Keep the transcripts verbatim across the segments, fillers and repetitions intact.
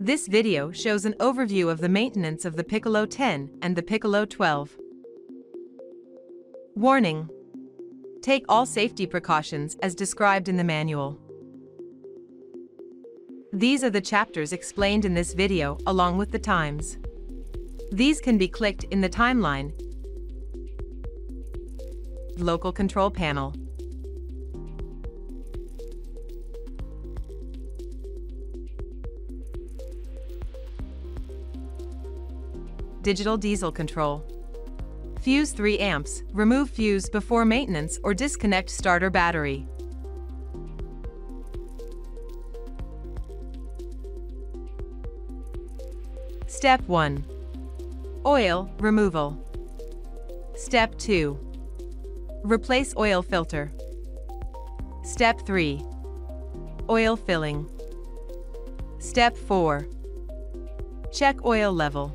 This video shows an overview of the maintenance of the Piccolo ten and the Piccolo twelve. Warning: take all safety precautions as described in the manual. These are the chapters explained in this video along with the times. These can be clicked in the timeline, local control panel, digital diesel control. Fuse three amps, remove fuse before maintenance or disconnect starter battery. Step one. Oil removal. Step two. Replace oil filter. Step three. Oil filling. Step four. Check oil level.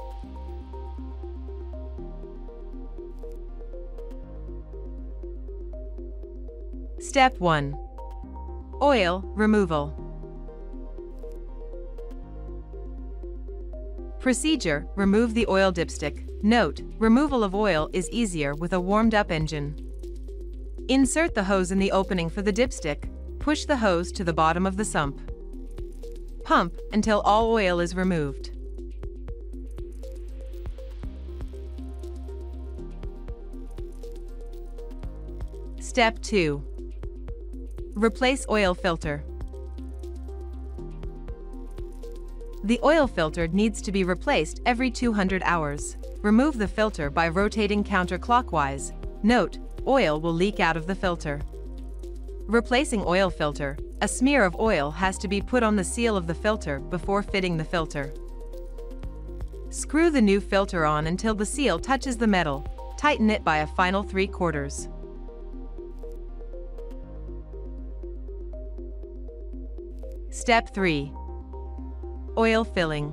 Step one. Oil removal. Procedure: remove the oil dipstick. Note: removal of oil is easier with a warmed-up engine. Insert the hose in the opening for the dipstick. Push the hose to the bottom of the sump. Pump until all oil is removed. Step two. Replace oil filter. The oil filter needs to be replaced every two hundred hours. Remove the filter by rotating counterclockwise. Note: oil will leak out of the filter. Replacing oil filter: a smear of oil has to be put on the seal of the filter before fitting the filter. Screw the new filter on until the seal touches the metal. Tighten it by a final three quarters. Step three. Oil filling.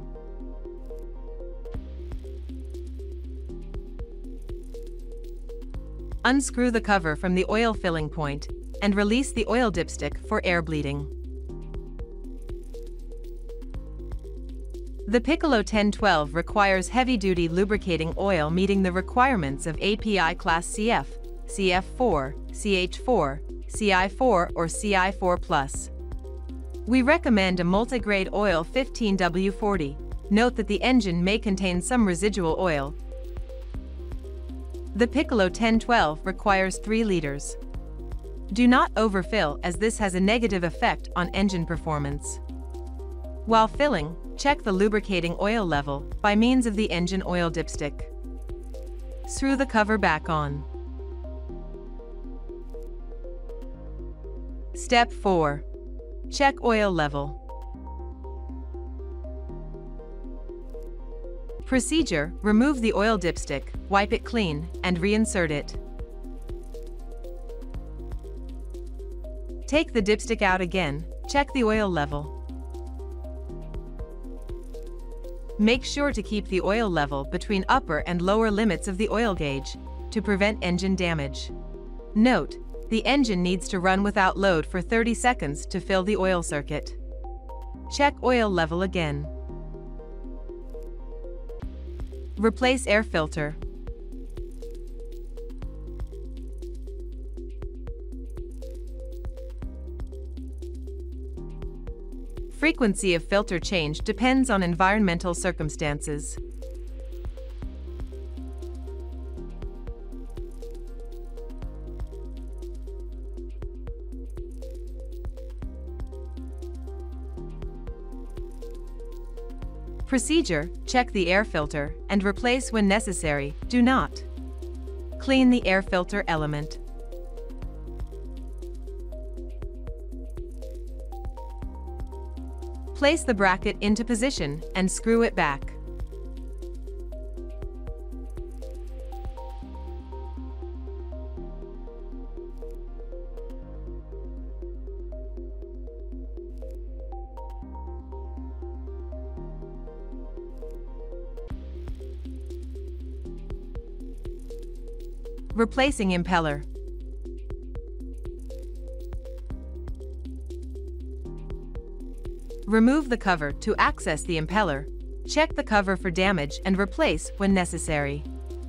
Unscrew the cover from the oil filling point and release the oil dipstick for air bleeding. The Piccolo ten twelve requires heavy-duty lubricating oil meeting the requirements of A P I Class C F, C F four, C H four, C I four or C I four plus. We recommend a multi-grade oil fifteen W forty. Note that the engine may contain some residual oil. The Piccolo ten twelve requires three liters. Do not overfill as this has a negative effect on engine performance. While filling, check the lubricating oil level by means of the engine oil dipstick. Screw the cover back on. Step four. Check oil level. Procedure: remove the oil dipstick, wipe it clean, and reinsert it. Take the dipstick out again, check the oil level. Make sure to keep the oil level between upper and lower limits of the oil gauge to prevent engine damage. Note: the engine needs to run without load for thirty seconds to fill the oil circuit. Check oil level again. Replace air filter. Frequency of filter change depends on environmental circumstances. Procedure: check the air filter and replace when necessary. Do not clean the air filter element. Place the bracket into position and screw it back. Replacing impeller. Remove the cover to access the impeller. Check the cover for damage and replace when necessary.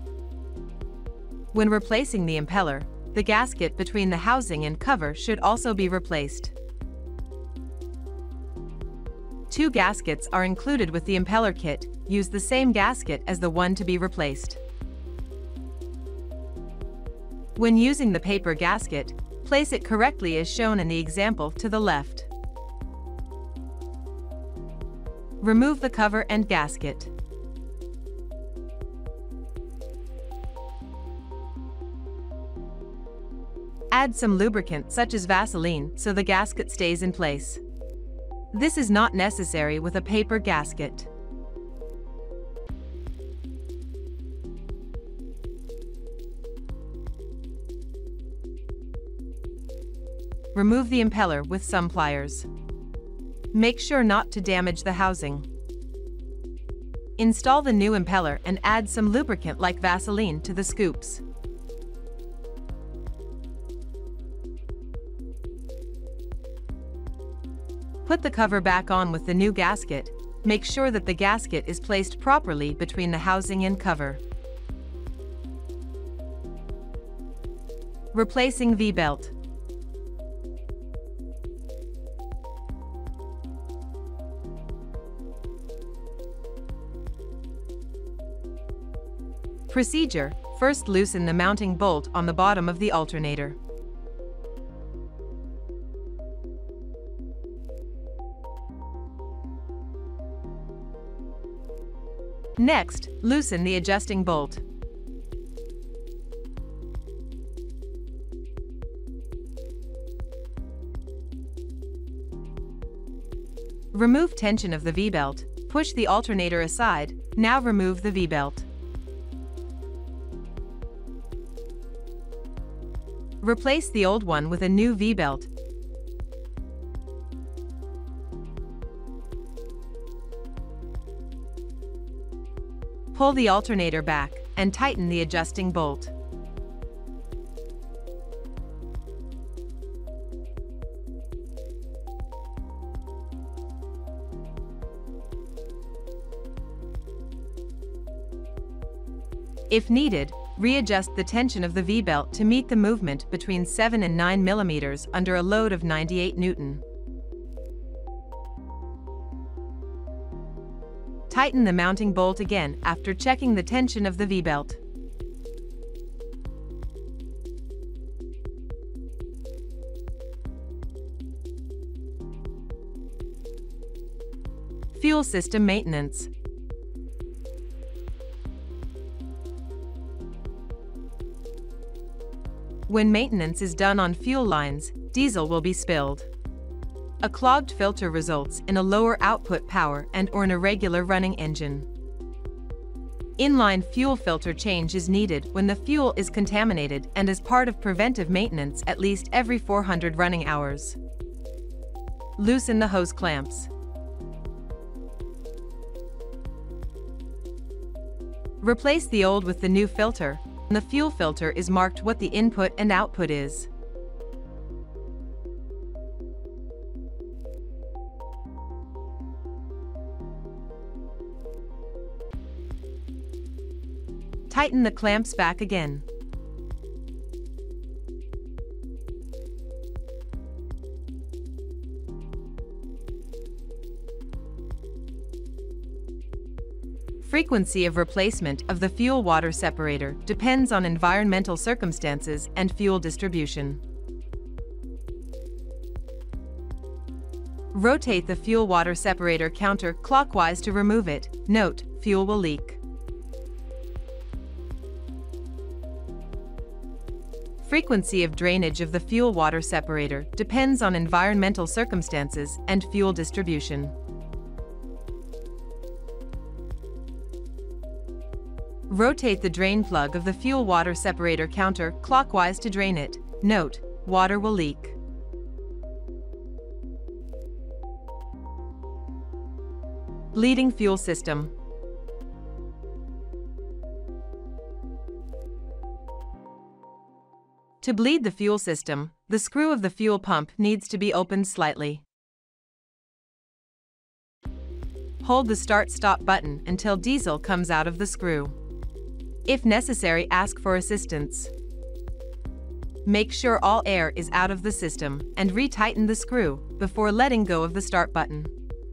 When replacing the impeller, the gasket between the housing and cover should also be replaced. Two gaskets are included with the impeller kit. Use the same gasket as the one to be replaced. When using the paper gasket, place it correctly as shown in the example to the left. Remove the cover and gasket. Add some lubricant such as Vaseline so the gasket stays in place. This is not necessary with a paper gasket. Remove the impeller with some pliers. Make sure not to damage the housing. Install the new impeller and add some lubricant like Vaseline to the scoops. Put the cover back on with the new gasket. Make sure that the gasket is placed properly between the housing and cover. Replacing V-belt. Procedure: first loosen the mounting bolt on the bottom of the alternator. Next, loosen the adjusting bolt. Remove tension of the V-belt. Push the alternator aside. Now remove the V-belt. Replace the old one with a new V-belt. Pull the alternator back and tighten the adjusting bolt. If needed, readjust the tension of the V-belt to meet the movement between seven and nine millimeters under a load of ninety-eight newton. Tighten the mounting bolt again after checking the tension of the V-belt. Fuel system maintenance. When maintenance is done on fuel lines, diesel will be spilled. A clogged filter results in a lower output power and or an irregular running engine. Inline fuel filter change is needed when the fuel is contaminated and is part of preventive maintenance at least every four hundred running hours. Loosen the hose clamps. Replace the old with the new filter. The fuel filter is marked what the input and output is. Tighten the clamps back again. Frequency of replacement of the fuel-water separator depends on environmental circumstances and fuel distribution. Rotate the fuel-water separator counter-clockwise to remove it. Note: fuel will leak. Frequency of drainage of the fuel-water separator depends on environmental circumstances and fuel distribution. Rotate the drain plug of the fuel-water separator counter-clockwise to drain it. Note: water will leak. Bleeding fuel system. To bleed the fuel system, the screw of the fuel pump needs to be opened slightly. Hold the start-stop button until diesel comes out of the screw. If necessary, ask for assistance. Make sure all air is out of the system and retighten the screw before letting go of the start button.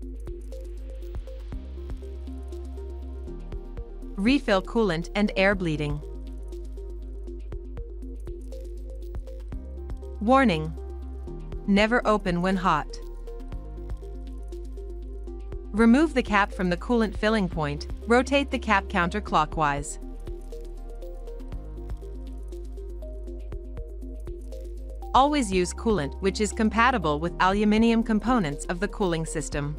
Refill coolant and air bleeding. Warning: never open when hot. Remove the cap from the coolant filling point, rotate the cap counterclockwise. Always use coolant which is compatible with aluminum components of the cooling system.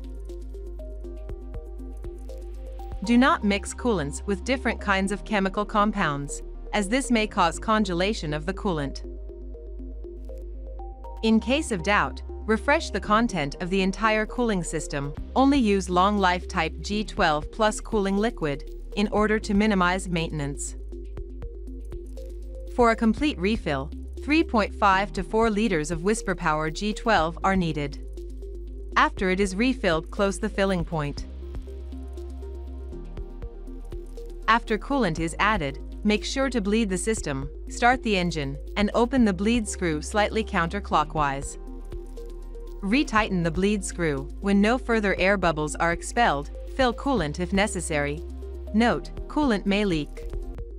Do not mix coolants with different kinds of chemical compounds, as this may cause congelation of the coolant. In case of doubt, refresh the content of the entire cooling system. Only use long-life type G twelve plus cooling liquid in order to minimize maintenance. For a complete refill, three point five to four liters of WhisperPower G twelve are needed. After it is refilled, close the filling point. After coolant is added, make sure to bleed the system, start the engine, and open the bleed screw slightly counterclockwise. Retighten the bleed screw. When no further air bubbles are expelled, fill coolant if necessary. Note: coolant may leak.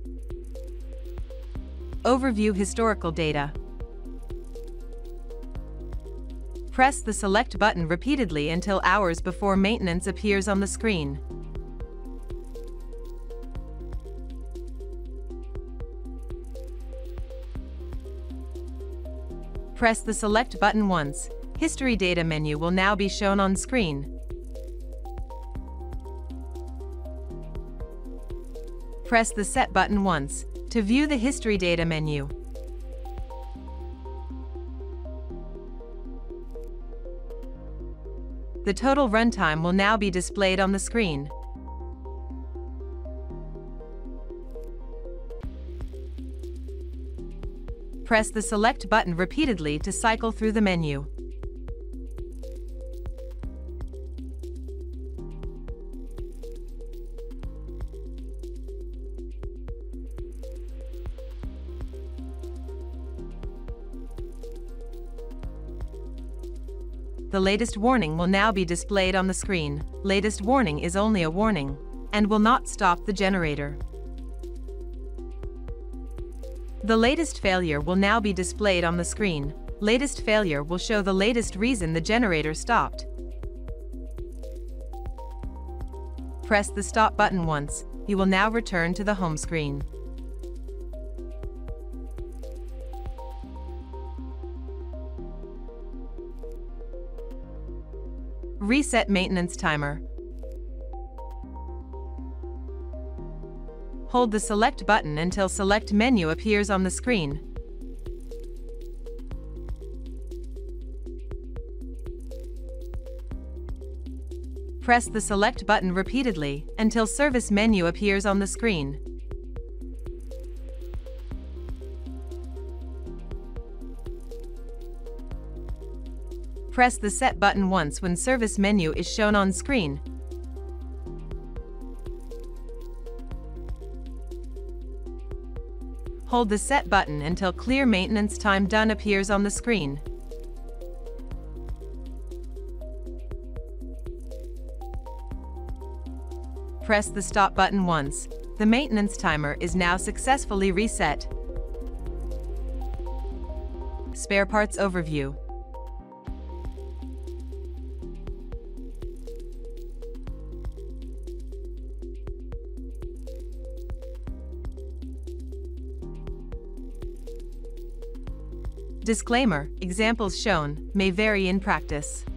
Overview historical data. Press the select button repeatedly until hours before maintenance appears on the screen. Press the select button once. History data menu will now be shown on screen. Press the set button once to view the history data menu. The total runtime will now be displayed on the screen. Press the select button repeatedly to cycle through the menu. The latest warning will now be displayed on the screen. Latest warning is only a warning and will not stop the generator. The latest failure will now be displayed on the screen. Latest failure will show the latest reason the generator stopped. Press the stop button once. You will now return to the home screen. Reset maintenance timer. Hold the select button until select menu appears on the screen. Press the select button repeatedly until service menu appears on the screen. Press the set button once when service menu is shown on screen. Hold the set button until clear maintenance time done appears on the screen. Press the stop button once. The maintenance timer is now successfully reset. Spare parts overview. Disclaimer: examples shown may vary in practice.